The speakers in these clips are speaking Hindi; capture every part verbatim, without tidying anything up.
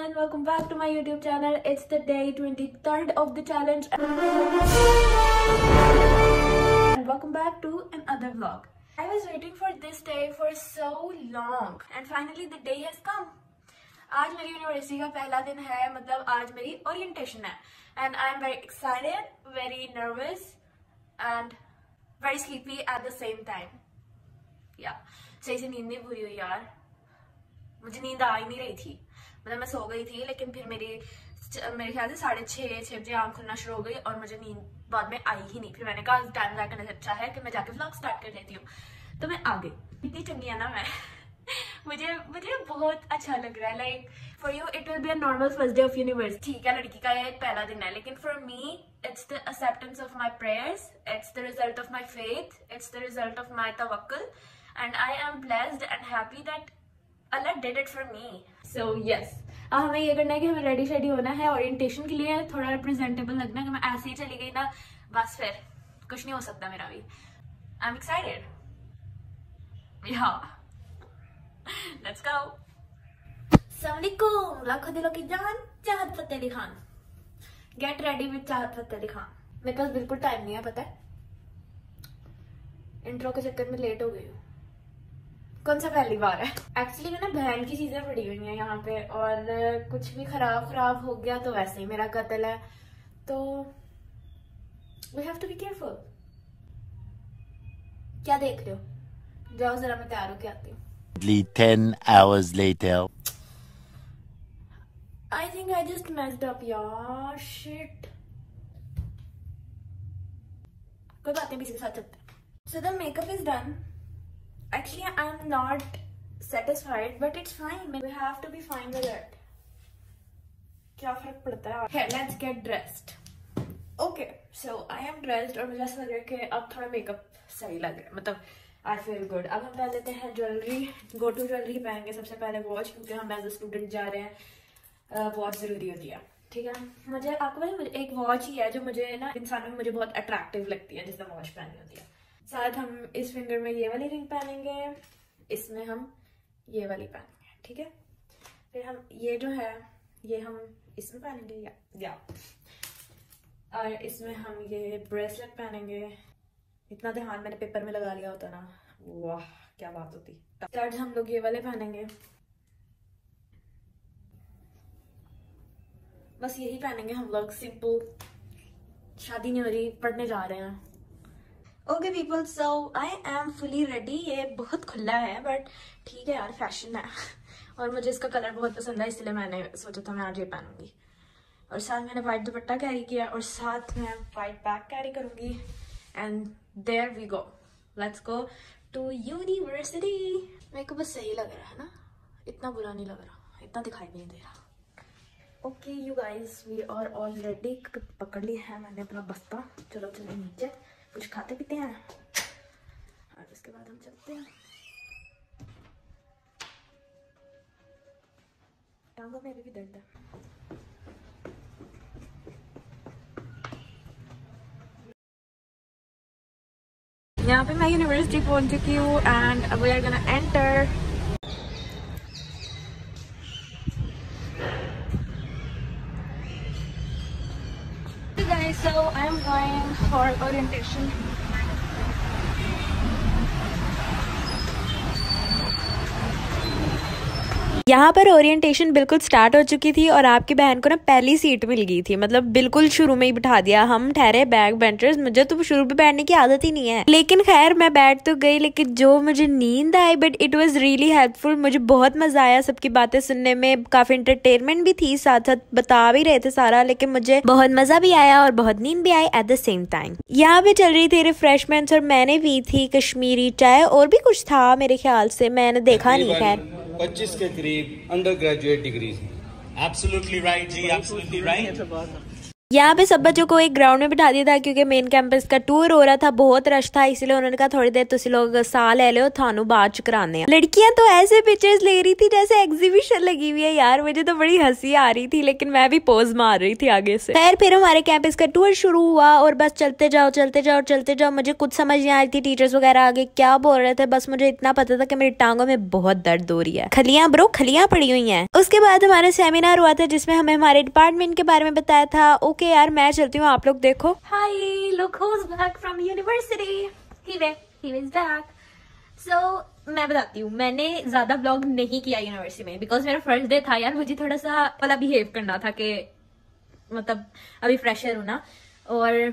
and welcome back to my YouTube channel. It's the day twenty-third of the challenge and welcome back to another vlog. I was waiting for this day for so long and finally the day has come. आज मेरी यूनिवर्सिटी का पहला दिन है, मतलब आज मेरी ओरिएंटेशन है and I'm very excited, very nervous and very sleepy at the same time. Yeah, सही से नींद नहीं पूरी हुई यार. मुझे नींद आ ही नहीं रही थी, मतलब मैं सो गई थी लेकिन फिर मेरी मेरे ख्याल से साढ़े छः छः बजे आँख खुलना शुरू हो गई और मुझे नींद बाद में आई ही नहीं. फिर मैंने कहा टाइम ज़ाया करने से अच्छा है कि मैं जाके व्लॉग स्टार्ट कर लेती हूँ, तो मैं आ गई. इतनी चंगी है ना मैं. मुझे मुझे बहुत अच्छा लग रहा है. Like for you it will be a normal first day of university. ठीक है, लड़की का ये पहला दिन है, लेकिन for me it's the acceptance of my prayers, it's the result of my faith, it's the result of my तवक्कुल and I am blessed and happy that Allah did it for me. So yes, अब हमें ये करना है कि हमें रेडी शेडी होना है ओरिएंटेशन के लिए, थोड़ा प्रेजेंटेबल लगना है. कि मैं ऐसे ही चली गई ना बस फिर कुछ नहीं हो सकता मेरा भी. I am excited. yeah, let's go. अस्सलामुअलैकुम, लाखों दिलों की जान Chahat Fateh Ali Khan. Get ready with Chahat Fateh Ali Khan. मेरे पास बिल्कुल टाइम नहीं है, पता है. इंट्रो के चक्कर में लेट हो गई हूँ. कौन सा पहली बार है. एक्चुअली मैं ना बहन की चीजें पड़ी हुई हैं यहाँ पे और कुछ भी खराब खराब हो गया तो वैसे ही मेरा कत्ल है, तो we have to be careful. क्या देख रहे हो? जाओ जरा मैं तैयार होके आती हूँ. ten hours later. I think I just messed up यार. Shit. कोई बात नहीं, किसी के साथ चलते हैं. So the makeup is done. Actually, I'm not satisfied, but it's fine. We have to be fine with it. क्या फर्क पड़ता है? Here, let's get dressed. Okay, so I am dressed और मुझे ऐसा लग रहा है कि अब थोड़ा मेकअप सही लग रहा है, मतलब I feel good. अब हम पहन लेते हैं ज्वेलरी. गो टू ज्वेलरी पहनेंगे सबसे पहले वॉच, क्योंकि हम एज अ स्टूडेंट जा रहे हैं. वॉच जरूरी होती है, ठीक है. मुझे आपको पता है एक वॉच ही है जो मुझे ना इंसान में मुझे बहुत अट्रैक्टिव लगती है, जिसमें वॉच पहनी होती है. साथ हम इस फिंगर में ये वाली रिंग पहनेंगे, इसमें हम ये वाली पहनेंगे, ठीक है. फिर हम ये जो है ये हम इसमें पहनेंगे या, या और इसमें हम ये ब्रेसलेट पहनेंगे. इतना ध्यान मैंने पेपर में लगा लिया होता ना, वाह क्या बात होती. स्टड्स हम लोग ये वाले पहनेंगे. बस यही पहनेंगे हम लोग, सिंपल. शादी नहीं हो रही, पढ़ने जा रहे हैं. Okay people, so I am fully ready. ये बहुत खुला है बट ठीक है यार, फैशन है. और मुझे इसका कलर बहुत पसंद है, इसलिए मैंने सोचा था मैं आज ये पहनूंगी. और साथ मैंने वाइट दुपट्टा कैरी किया और साथ में वाइट बैग कैरी करूंगी. And there we go, let's go to university. मेरे को बस सही लग रहा है ना, इतना बुरा नहीं लग रहा, इतना दिखाई भी नहीं दे रहा. Okay you guys, we are all ready. पकड़ ली है मैंने अपना बस्ता. चलो चलो नीचे कुछ खाते पीते हैं और उसके बाद हम चलते हैं. टांगों में भी दर्द है. यहाँ पे मैं यूनिवर्सिटी पहुंच चुकी हूँ and we are gonna enter. So I am going for orientation. यहाँ पर ओरिएंटेशन बिल्कुल स्टार्ट हो चुकी थी और आपकी बहन को ना पहली सीट मिल गई थी, मतलब बिल्कुल शुरू में ही बिठा दिया. हम ठहरे बैक बेंचर्स. मुझे तो शुरू में बैठने की आदत ही नहीं है, लेकिन खैर मैं बैठ तो गई. लेकिन जो मुझे नींद आई, but it was really helpful. मुझे बहुत मजा आया सबकी बातें सुनने में. काफी एंटरटेनमेंट भी थी, साथ साथ बता भी रहे थे सारा, लेकिन मुझे बहुत मजा भी आया और बहुत नींद भी आई एट द सेम टाइम. यहाँ पे चल रही थी रिफ्रेशमेंट्स और मैंने पी थी कश्मीरी चाय और भी कुछ था मेरे ख्याल से, मैंने देखा नहीं. खैर पच्चीस के करीब undergraduate degrees. Absolutely right जी, absolutely right. यहाँ पे सब बच्चों को एक ग्राउंड में बिठा दिया था क्योंकि मेन कैंपस का टूर हो रहा था, बहुत रश था, इसलिए उन्होंने कहा थोड़ी देर तुसी लोग साह ले लो, थानू बाद च कराने। लड़कियां तो ऐसे पिक्चर्स ले रही थी जैसे एग्जीबिशन लगी हुई है यार, मुझे तो बड़ी हंसी आ रही थी, लेकिन मैं भी पोज मार रही थी आगे से। खैर फिर हमारे कैंपस का टूर शुरू हुआ और बस चलते जाओ चलते जाओ चलते जाओ। मुझे कुछ समझ नहीं आ रही थी टीचर्स वगैरह आगे क्या बोल रहे थे, बस मुझे इतना पता था कि मेरी टांगों में बहुत दर्द हो रही है। खलियां ब्रो, खलियां पड़ी हुई हैं। उसके बाद हमारा सेमिनार हुआ था जिसमें हमें हमारे डिपार्टमेंट के बारे में बताया था। ओके यार मैं चलती हूँ, आप लोग देखो। Hi, look who's back from university. He back, he is back. So मैं बताती हूँ, मैंने ज्यादा ब्लॉग नहीं किया यूनिवर्सिटी में बिकॉज मेरा फर्स्ट डे था यार, मुझे थोड़ा सा वाला बिहेव करना था कि मतलब अभी फ्रेशर हूँ ना, और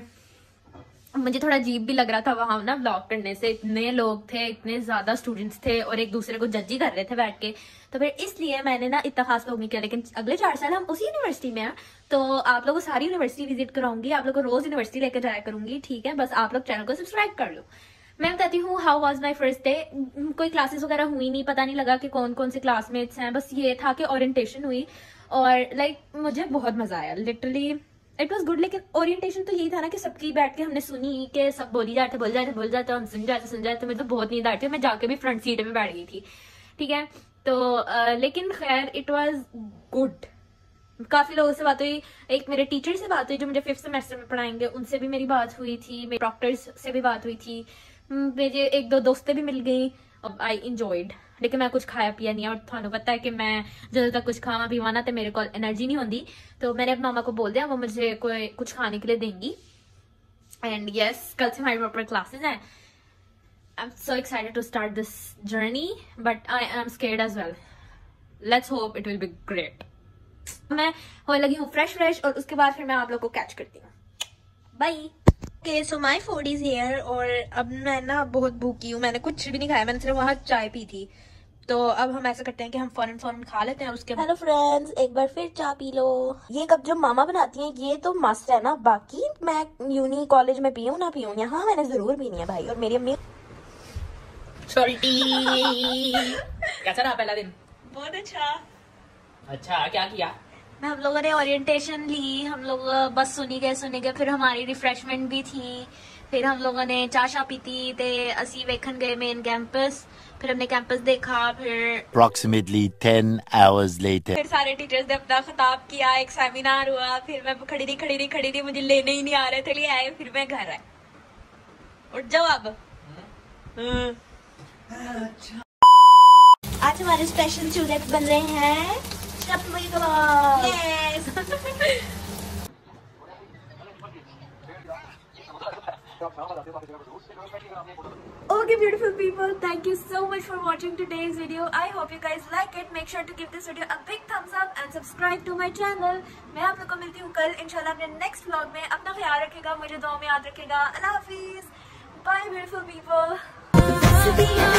मुझे थोड़ा अजीब भी लग रहा था वहां ना ब्लॉग करने से। इतने लोग थे, इतने ज्यादा स्टूडेंट्स थे और एक दूसरे को जज ही कर रहे थे बैठ के, तो फिर इसलिए मैंने ना इतना खास लोग नहीं किया। लेकिन अगले चार साल हम उसी यूनिवर्सिटी में हैं, तो आप लोगों को सारी यूनिवर्सिटी विजिट कराऊंगी, आप लोग को रोज यूनिवर्सिटी लेकर जाया करूंगी, ठीक है। बस आप लोग चैनल को सब्सक्राइब कर लो। मैं बताती हूँ how was my first day. कोई क्लासेस वगैरह हुई नहीं, पता नहीं लगा कि कौन कौन से क्लासमेट्स हैं, बस ये था कि ओरिएंटेशन हुई और लाइक मुझे बहुत मजा आया, लिटरली इट वॉज गुड। लेकिन ओरिएंटेशन तो यही था ना कि सबकी बैठ के हमने सुनी कि सब बोली जाते बोल जाते बोल जाते हम सुन जाते सुन जाते। मुझे तो बहुत नींद आ रही थी, मैं जाके भी फ्रंट सीट में बैठ गई थी, ठीक है। तो आ, लेकिन खैर इट वॉज गुड। काफी लोगों से बात हुई, एक मेरे टीचर से बात हुई जो मुझे फिफ्थ सेमेस्टर में पढ़ाएंगे, उनसे भी मेरी बात हुई थी, मेरे डॉक्टर्स से भी बात हुई थी, मुझे एक दो दोस्तें भी मिल गई। I enjoyed. लेकिन मैं कुछ खाया पिया नहीं, और थानू पता है कि मैं जब तक कुछ खावा पीवा ना तो मेरे को एनर्जी नहीं होती। तो मैंने अपनी मामा को बोल दिया, वो मुझे कोई कुछ खाने के लिए देंगी। एंड यस, कल से हमारी प्रॉपर क्लासेस हैं। I am so excited to start this journey, but I am scared as well. Let's hope it will be great. मैं होने लगी हूँ फ्रेश फ्रेश और उसके बाद फिर मैं आप लोग को कैच करती हूँ। Bye. Okay so my food is here, और अब मैं ना बहुत भूखी हूँ, मैंने कुछ भी नहीं खाया, मैंने सिर्फ वहाँ चाय पी थी। तो अब हम ऐसा करते हैं कि हम फौरन फौरन खा लेते हैं उसके। हेलो फ्रेंड्स, एक बार फिर चाय पी लो। ये कप जो मामा बनाती हैं ये तो मस्त है ना, बाकी मैं यूनी कॉलेज में पीऊँ ना पीऊँ, यहाँ मैंने जरूर पीनी है भाई। और मेरी अम्मी कैसा रहा पहला दिन? बहुत अच्छा। अच्छा, क्या किया? मैं हम लोगों ने ओरिएंटेशन ली, हम लोग बस सुनी गए सुनी गए, फिर हमारी रिफ्रेशमेंट भी थी, फिर हम लोगों ने चाय शा पीती ते असी वेखन गए मेन कैंपस, फिर हमने कैंपस देखा, फिर Approximately ten hours later. फिर सारे टीचर्स ने अपना खिताब किया, एक सेमिनार हुआ, फिर मैं खड़ी रही खड़ी रही खड़ी रही मुझे लेने ही नहीं आ रहे थे, लिए आए, फिर मैं घर आए। उठ जाओ अब। आज हमारे स्पेशल चूल्हे बन रहे हैं chapli kebab. Yes. Okay, beautiful people, thank you so much for watching today's video. I hope you guys like it. Make sure to give this video a big thumbs up and subscribe to my channel. मैं आप लोग को मिलती हूँ कल इंशाल्लाह अपने नेक्स्ट व्लॉग में। अपना ख्याल रखेगा, मुझे दुआ में याद रखेगा। अल्लाह हाफिज। Bye beautiful people.